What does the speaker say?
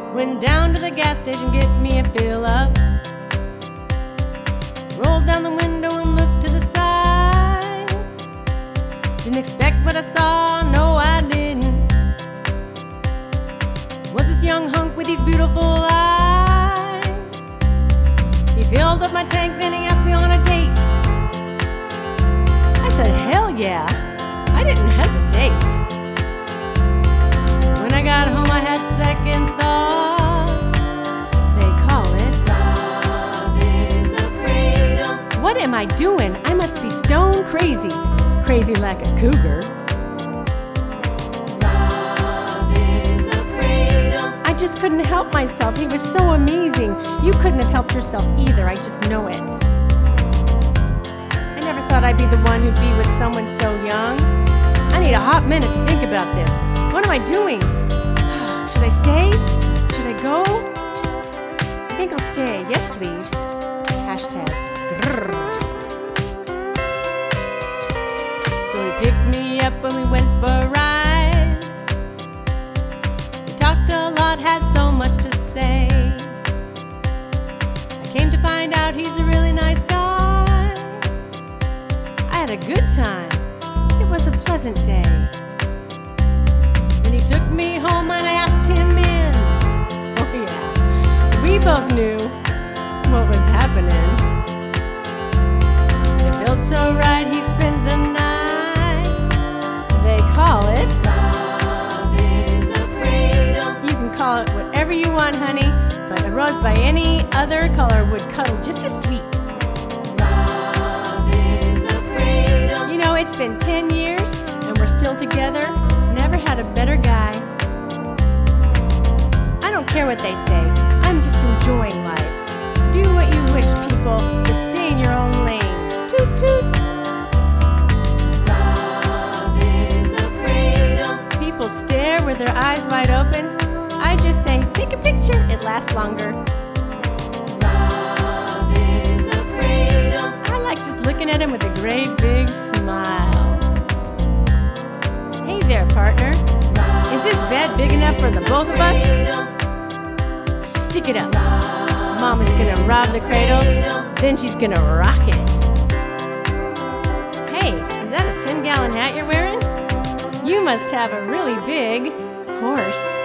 Went down to the gas station, get me a fill up. Rolled down the window and looked to the side. Didn't expect what I saw, no I didn't. Was this young hunk with these beautiful eyes. He filled up my tank, then he asked me on a date. I said, hell yeah, I didn't hesitate. When I got home I had second thoughts. They call it love in the cradle. What am I doing? I must be stone crazy. Crazy like a cougar. Love in the cradle. I just couldn't help myself. He was so amazing. You couldn't have helped yourself either. I just know it. I never thought I'd be the one who'd be with someone so young. I need a hot minute to think about this. What am I doing? Should I stay? Should I go? I think I'll stay. Yes, please. Hashtag. Grrr. So he picked me up and we went for a ride. We talked a lot, had so much to say. I came to find out he's a really nice guy. I had a good time. It was a pleasant day. Then he took me home and I asked him in. Oh yeah, we both knew what was happening. It felt so right, he spent the night. They call it love in the cradle. You can call it whatever you want, honey, but a rose by any other color would cuddle just as sweet. Love in the cradle. You know, it's been 10 years and we're still together. Never had a better guy. I don't care what they say. I'm just enjoying life. Do what you wish, people. Just stay in your own lane. Toot toot. Love in the cradle. People stare with their eyes wide open. I just say, take a picture. It lasts longer. Love in the cradle. I like just looking at him with a great big smile. Hey there, partner. Is this bed big enough for the both of us? Stick it up. Mama's gonna rob the cradle, then she's gonna rock it. Hey, is that a 10-gallon hat you're wearing? You must have a really big horse.